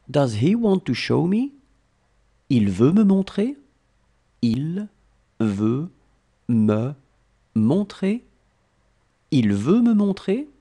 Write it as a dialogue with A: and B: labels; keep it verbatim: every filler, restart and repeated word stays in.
A: Does he want to show me? Il veut me montrer. Il veut me montrer. Il veut me montrer.